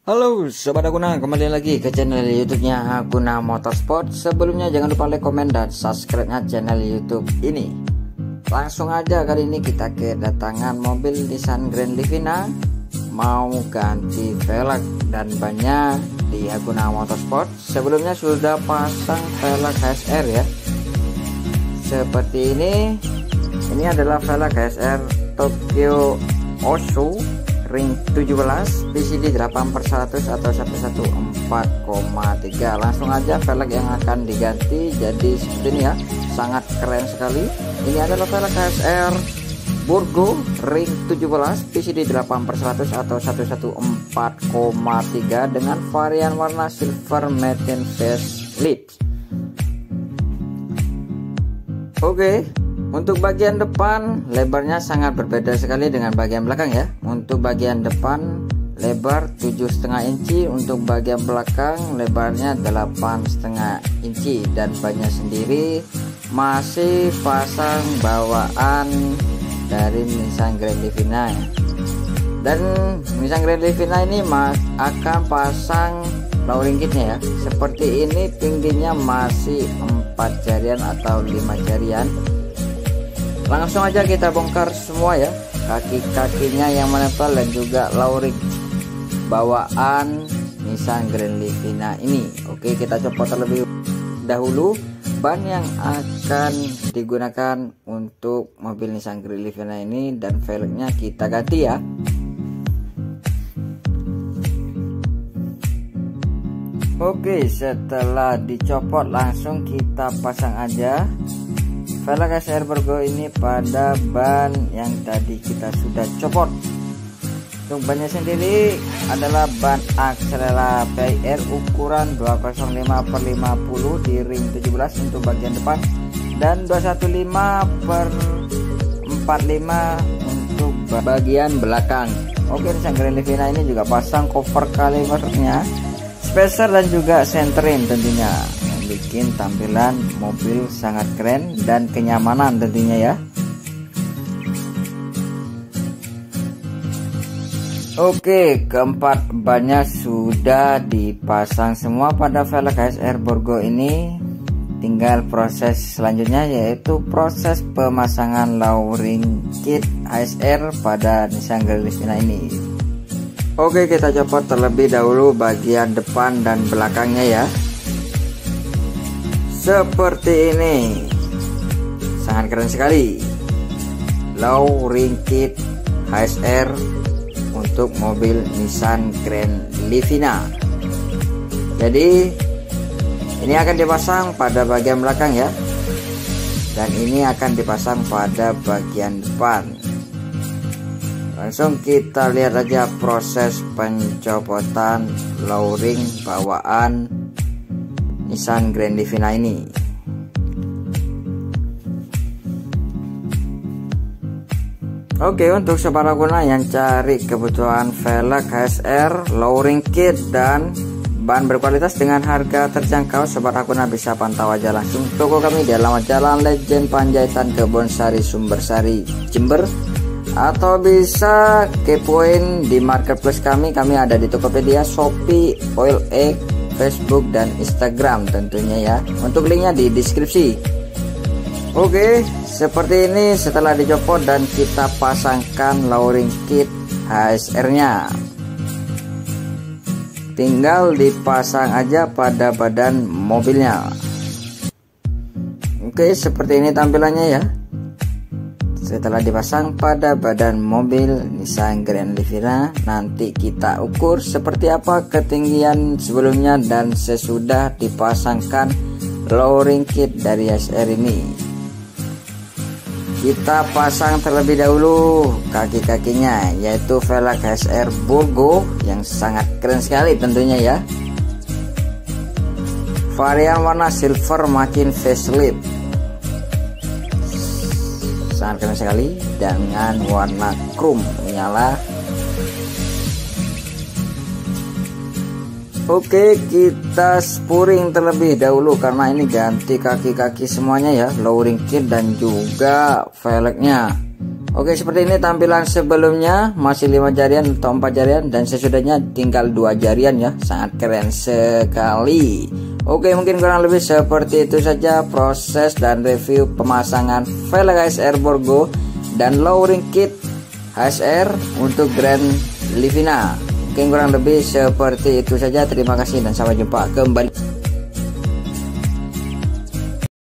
Halo Sobat Aguna, kembali lagi ke channel YouTube-nya Aguna Motorsport. Sebelumnya jangan lupa like, komen, dan subscribe-nya channel YouTube ini. Langsung aja kali ini kita kedatangan mobil Nissan Grand Livina mau ganti velg dan bannya di Aguna Motorsport. Sebelumnya sudah pasang velg HSR ya. Seperti ini. Ini adalah velg HSR Tokyo Osho ring 17 PCD 8/100 atau 114,3. Langsung aja velg yang akan diganti jadi seperti ini ya, sangat keren sekali. Ini adalah velg HSR Burgo ring 17 PCD 8/100 atau 114,3 dengan varian warna silver matte facelift. Oke. Untuk bagian depan lebarnya sangat berbeda sekali dengan bagian belakang ya. Untuk bagian depan lebar 7,5 inci, untuk bagian belakang lebarnya 8,5 inci, dan bannya sendiri masih pasang bawaan dari Nissan Grand Livina ya. Dan Nissan Grand Livina ini akan pasang lowering kitnya ya. Seperti ini, tingginya masih 4 jarian atau 5 jarian. Langsung aja kita bongkar semua ya, kaki-kakinya yang menempel dan juga lowering bawaan Nissan Grand Livina ini. Oke, kita copot terlebih dahulu ban yang akan digunakan untuk mobil Nissan Grand Livina ini, dan velgnya kita ganti ya. Oke, setelah dicopot langsung kita pasang aja velg HSR Burgo ini pada ban yang tadi kita sudah copot. Untuk bannya sendiri adalah ban Axelera PIR ukuran 205/50 di ring 17 untuk bagian depan, dan 215/45 untuk bagian belakang. Oke, Nissan Grand Livina ini juga pasang cover kalipernya, spacer dan juga centering tentunya, bikin tampilan mobil sangat keren dan kenyamanan tentunya ya. Oke, keempat bannya sudah dipasang semua pada velg HSR Burgo ini. Tinggal proses selanjutnya yaitu proses pemasangan lowering kit HSR pada Nissan Grand Livina ini. Oke, kita copot terlebih dahulu bagian depan dan belakangnya ya. Seperti ini, sangat keren sekali lowering kit HSR untuk mobil Nissan Grand Livina. Jadi ini akan dipasang pada bagian belakang ya, dan ini akan dipasang pada bagian depan. Langsung kita lihat aja proses pencopotan lowering bawaan Nissan Grand Livina ini. Oke, untuk sobat Aguna yang cari kebutuhan velg HSR, lowering kit, dan ban berkualitas dengan harga terjangkau, sobat Aguna bisa pantau aja langsung toko kami di alamat Jalan Legend Panjaitan, Kebonsari, Sumbersari, Jember, atau bisa kepoin di marketplace kami ada di Tokopedia, Shopee, OLX, Facebook, dan Instagram tentunya ya. Untuk linknya di deskripsi. Oke, seperti ini setelah dicopot dan kita pasangkan lowering kit HSR nya. Tinggal dipasang aja pada badan mobilnya. Oke, seperti ini tampilannya ya. Setelah dipasang pada badan mobil Nissan Grand Livina, nanti kita ukur seperti apa ketinggian sebelumnya dan sesudah dipasangkan lowering kit dari HSR ini. Kita pasang terlebih dahulu kaki-kakinya, yaitu velg HSR Burgo yang sangat keren sekali tentunya ya. Varian warna silver matte facelift, sangat keren sekali, dengan warna chrome menyala. Oke, kita spuring terlebih dahulu karena ini ganti kaki-kaki semuanya ya, lowering kit dan juga velgnya. Oke, seperti ini tampilan sebelumnya, masih 5 jarian atau 4 jarian, dan sesudahnya tinggal 2 jarian ya. Sangat keren sekali. Oke, mungkin kurang lebih seperti itu saja proses dan review pemasangan velg HSR Borgo dan lowering kit HSR untuk Grand Livina. Mungkin kurang lebih seperti itu saja. Terima kasih dan sampai jumpa kembali.